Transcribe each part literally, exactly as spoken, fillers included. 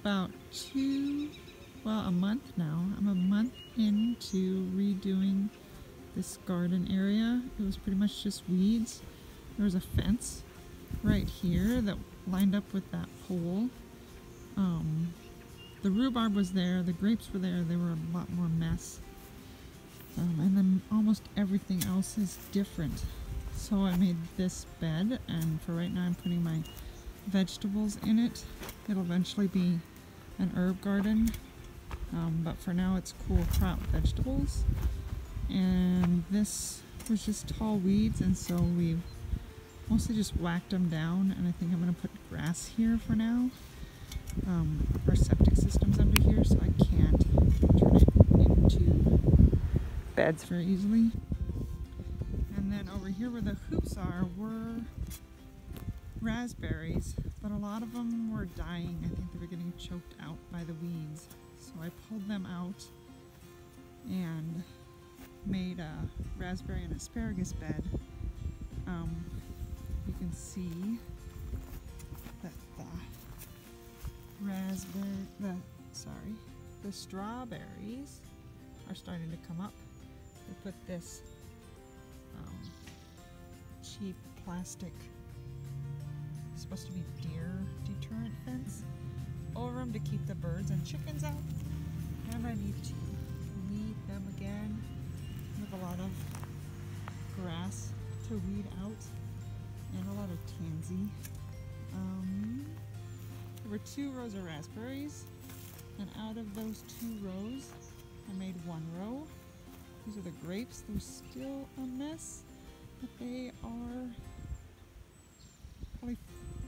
about two, well, a month now. I'm a month into redoing this garden area. It was pretty much just weeds. There was a fence right here that lined up with that pole. Um, the rhubarb was there, the grapes were there, they were a lot more mess. Um, and then almost everything else is different. So I made this bed, and for right now I'm putting my vegetables in it. It'll eventually be an herb garden, um, but for now it's cool crop vegetables. And this was just tall weeds, and so we've mostly just whacked them down, and I think I'm going to put grass here for now. Um, our septic system's under here, so I can't turn it into beds very easily. And then over here where the hoops are were raspberries, but a lot of them were dying. I think they were getting choked out by the weeds. So I pulled them out and made a raspberry and asparagus bed. Um, you can see that the raspberry, the, sorry, the strawberries are starting to come up. We put this um, cheap plastic, supposed to be deer deterrent fence over them to keep the birds and chickens out. And I need to weed them again. We have a lot of grass to weed out and a lot of tansy. Um, there were two rows of raspberries, and out of those two rows I made one row. These are the grapes. They're still a mess, but they are probably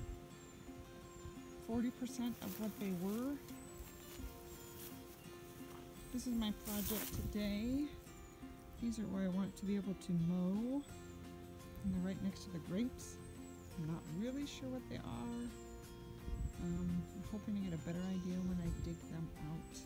forty percent of what they were. This is my project today. These are where I want to be able to mow, and they're right next to the grapes. I'm not really sure what they are. Um, I'm hoping to get a better idea when I dig them out.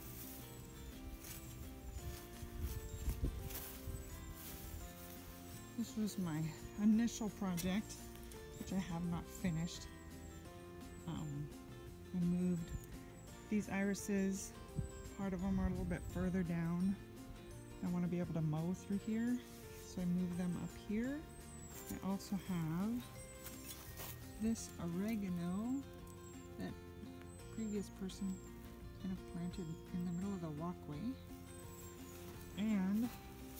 This was my initial project, which I have not finished. Um, I moved these irises. Part of them are a little bit further down. I want to be able to mow through here, so I moved them up here. I also have this oregano that previous person kind of planted in the middle of the walkway, and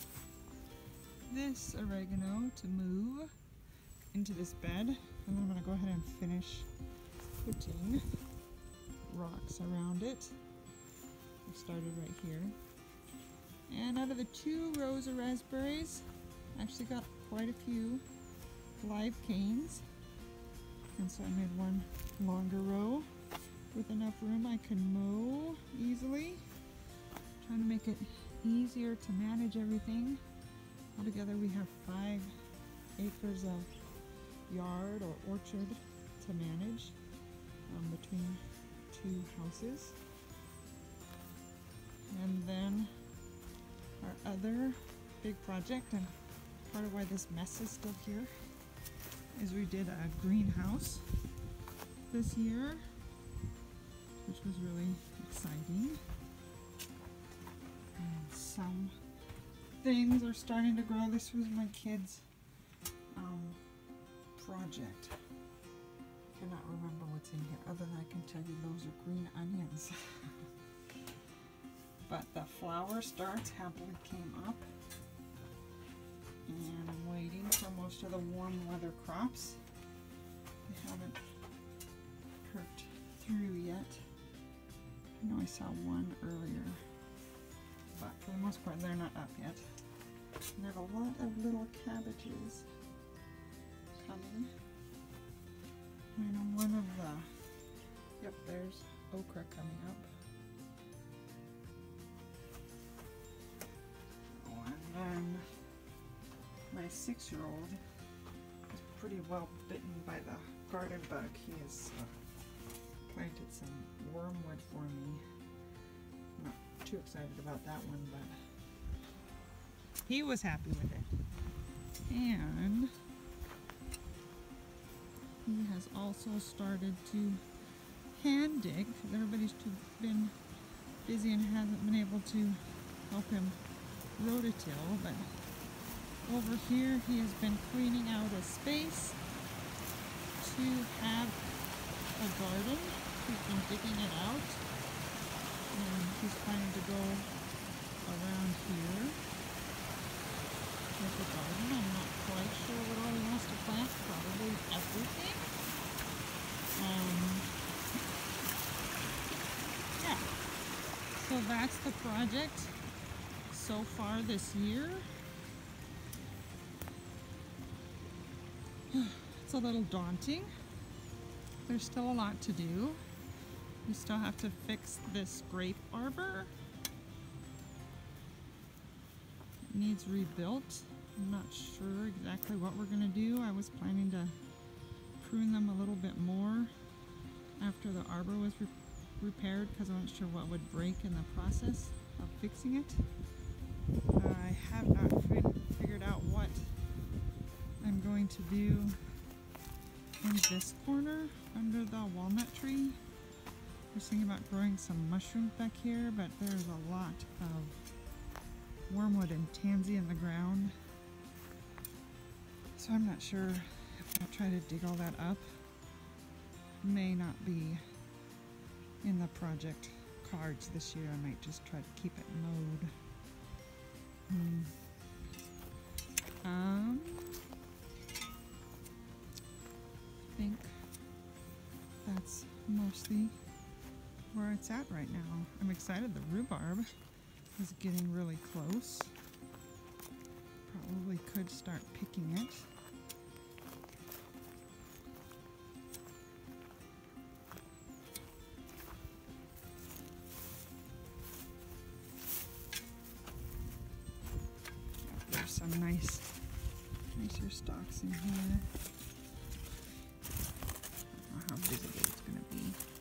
this oregano to move into this bed. And then I'm going to go ahead and finish putting rocks around it. I started right here. And out of the two rows of raspberries, I actually got quite a few live canes. And so I made one longer row with enough room I can mow easily. Trying to make it easier to manage everything. Altogether we have five acres of yard or orchard to manage um, between two houses. And then our other big project, and part of why this mess is still here, is we did a greenhouse this year, which was really exciting. And some things are starting to grow. This was my kids' um, project. I cannot remember what's in here, other than I can tell you those are green onions. But the flower starts happily came up, and I'm waiting for most of the warm weather crops. They haven't perked through yet. I know I saw one earlier, but for the most part they're not up yet. And there's a lot of little cabbages coming. I know one of the, yep, there's okra coming up. And my six-year-old is pretty well bitten by the garden bug. He has uh, planted some wormwood for me. I'm not too excited about that one, but he was happy with it. And he has also started to can dig because everybody's too, been busy and hasn't been able to help him rototill, but over here he has been cleaning out a space to have a garden. He's been digging it out, and he's planning to go around here with the garden. I'm not quite sure what all he wants to plant, probably everything. Um, yeah, so that's the project so far this year. It's a little daunting. There's still a lot to do. We still have to fix this grape arbor. It needs rebuilt. I'm not sure exactly what we're gonna do. I was planning to prune them a little bit more after the arbor was re repaired because I wasn't sure what would break in the process of fixing it. I have not fi figured out what I'm going to do in this corner under the walnut tree. I was thinking about growing some mushrooms back here, but there's a lot of wormwood and tansy in the ground. So I'm not sure if I'll try to dig all that up. May not be in the project cards this year. I might just try to keep it mowed. Hmm. Um, I think that's mostly where it's at right now. I'm excited the rhubarb is getting really close. Probably could start picking it. There's some nice, nicer stalks in here. I don't know how visible it's going to be.